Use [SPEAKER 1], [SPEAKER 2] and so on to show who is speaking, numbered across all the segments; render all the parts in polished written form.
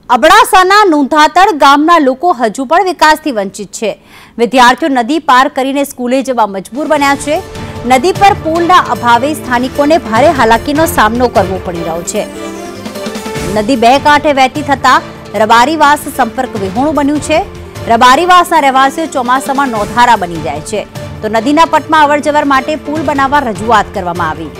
[SPEAKER 1] અબડાસાના નુંધાતડ ગામના લોકો હજુ પણ વિકાસથી વંચિત છે। વિદ્યાર્થીઓ નદી પાર કરીને સ્કૂલે જવા મજબૂર બન્યા છે। નદી પર પુલના અભાવે સ્થાનિકોને ભારે હાલાકીનો સામનો કરવો પડી રહ્યો છે। નદી બે કાંઠે વહેતી થતા રબારીવાસ સંપર્ક વિહોણું બન્યું છે। રબારીવાસના રહેવાસીઓ ચોમાસામાં નોંધારા બની જાય છે તો નદીના પટમાં અવરજવર માટે પુલ બનાવવા રજૂઆત કરવામાં આવી।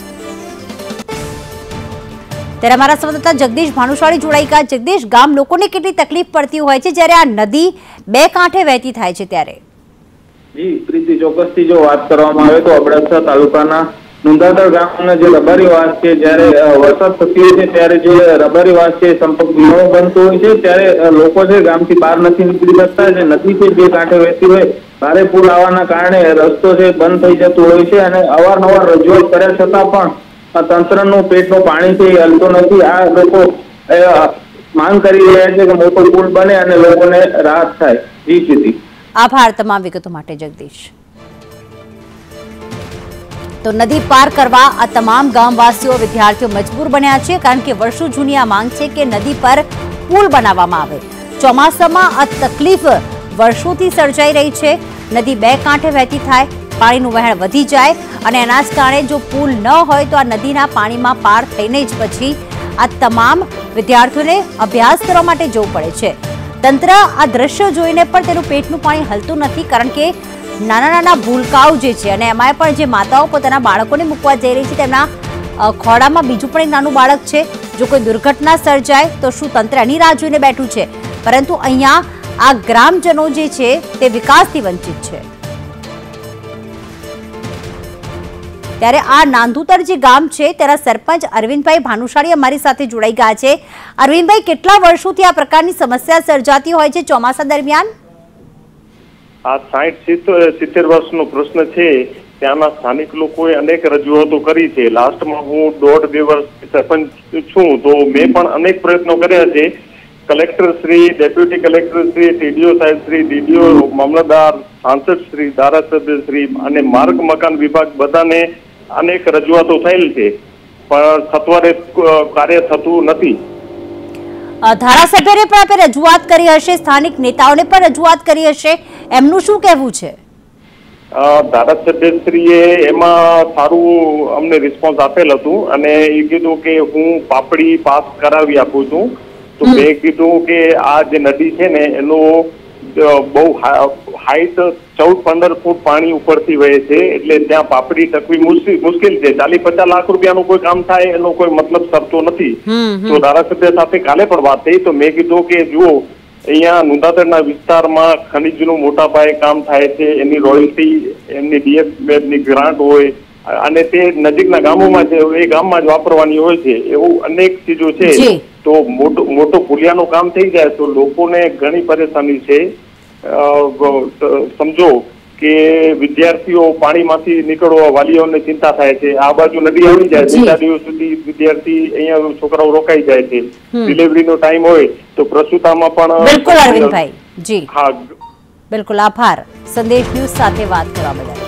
[SPEAKER 1] ત્યારે અમારા સંવાદદાતા જગદીશ ભાનુશાળી જોડાઈ ગયા। જગદીશ, ગામ લોકોને કેટલી તકલીફ પડતી હોય છે જ્યારે આ નદી બે કાંઠે વહેતી થાય છે ત્યારે?
[SPEAKER 2] જી પ્રીતિ, ચોક્કસથી જો વાત કરવામાં આવે તો અબડાસા તાલુકાના નુંધાતડ ગામના જે રબારીવાસ છે, જ્યારે વરસાદ થતી હોય છે ત્યારે જે રબારીવાસ છે સંપર્ક વિહોણો બનતો હોય છે ત્યારે લોકો છે ગામથી બહાર નથી નીકળી શકતા। જે નદી છે બે કાંઠે વહેતી હોય, ભારે પુલ આવવાના કારણે રસ્તો છે બંધ થઈ જતો હોય છે અને અવારનવાર રજૂઆત કર્યા છતાં પણ તંત્રનું પેટનું પાણી છે એ હલતો નથી। આ લોકો માંગ કરી રહ્યા છે કે મોટો પુલ બને અને લોકોને રાહત થાય। જી પ્રીતિ,
[SPEAKER 1] આભાર તમામ વિગતો માટે જગદીશ। તો નદી પાર કરવા આ તમામ ગામવાસીઓ વિદ્યાર્થીઓ મજબૂર બન્યા છે કારણ કે વર્ષો જૂની આ માંગ છે કે નદી પર પુલ બનાવવામાં આવે। ચોમાસામાં આ તકલીફ વર્ષોથી સર્જાઈ રહી છે। નદી બે કાંઠે વહેતી થાય, પાણીનું વહેણ વધી જાય અને એના જ કારણે જો પુલ ન હોય તો આ નદીના પાણીમાં પાર થઈને જ પછી આ તમામ વિદ્યાર્થીઓને અભ્યાસ કરવા માટે જવું પડે છે। તંત્ર આ દ્રશ્યો જોઈને પણ તેનું પેટનું પાણી હલતું નથી કારણ કે નાના નાના ભૂલકાઓ જે છે અને એમાં પણ જે માતાઓ પોતાના બાળકોને મૂકવા જઈ રહી છે તેમના ખોળામાં બીજું પણ એક નાનું બાળક છે। જો કોઈ દુર્ઘટના સર્જાય તો શું તંત્ર એની રાહ જોઈને બેઠું છે? પરંતુ અહીંયા આ ગ્રામજનો જે છે તે વિકાસથી વંચિત છે। ત્યારે આ નાંદુતર જે ગામ છે તેના સરપંચ અરવિંદભાઈ ભાનુશાળી અમારી સાથે જોડાઈ ગયા છે। અરવિંદભાઈ, કેટલા વર્ષોથી આ પ્રકારની સમસ્યા સર્જાતી હોય છે ચોમાસા દરમિયાન?
[SPEAKER 3] આ 60-70 વર્ષનો પ્રશ્ન છે। ત્યાંના સ્થાનિક લોકોએ અનેક રજૂઆતો કરી છે। લાસ્ટમાં હું 1.5-2 વર્ષ સરપંચ છું તો મેં પણ અનેક પ્રયત્નો કર્યા છે। Collector shri, deputy collector shri, TDO સાહેબ શ્રી, ડીડીઓ, મામલતદાર, સાંસદ શ્રી, ધારાસભ્ય શ્રી અને માર્ગ મકાન વિભાગ બધાને અનેક રજૂઆતો થયેલ છે પણ સત્વરે કાર્ય થતું નથી।
[SPEAKER 1] ધારાસભ્યને પણ આપે રજૂઆત કરી હશે, સ્થાનિક નેતાઓને પણ રજૂઆત કરી હશે, એમનું શું કહેવું છે?
[SPEAKER 3] ધારાસભ્યશ્રીએ એમાં સારું અમને રિસ્પોન્સ આપેલ હતું અને એ કીધું કે હું પાપડી પાસ કરાવી આપું છું। તો મેં કીધું કે આ જે નદી છે ને એનો બહુ હાઈટ 14-15 ફૂટ પાણી ઉપરથી વહે છે એટલે ત્યાં પાપડી ટકવી મુશ્કેલ છે। 40-50 લાખ રૂપિયાનું કોઈ કામ થાય એનો કોઈ મતલબ સરતો નથી। તો ધારાસભ્ય સાથે કાલે પણ વાત થઈ તો મેં કીધું કે જુઓ, અહીંયા નુંધાતડના વિસ્તારમાં ખનીજનું મોટા પાયે કામ થાય છે, એની રોયલ્ટી, એમની ડીએફની ગ્રાન્ટ હોય અને તે નજીકના ગામોમાં છે એ ગામમાં જ વાપરવાની હોય છે, એવું અનેક ચીજો છે। તો મોટો પુલિયાનું કામ થઈ જાય તો લોકોને ઘણી પરેશાની છે। સમજો કે વિદ્યાર્થીઓ પાણીમાંથી નીકળવા વાલીઓને ચિંતા થાય છે। આ બાજુ નદી આવી જાય, 2 દિવસ સુધી વિદ્યાર્થી અહીંયા છોકરાઓ રોકાઈ જાય છે। ડિલિવરીનો ટાઈમ હોય તો પ્રસૂતામાં પણ।
[SPEAKER 1] બિલકુલ અરવિંદભાઈ, જી હા બિલકુલ, આભાર સંદેશ ન્યૂઝ સાથે વાત કરવા બદલ।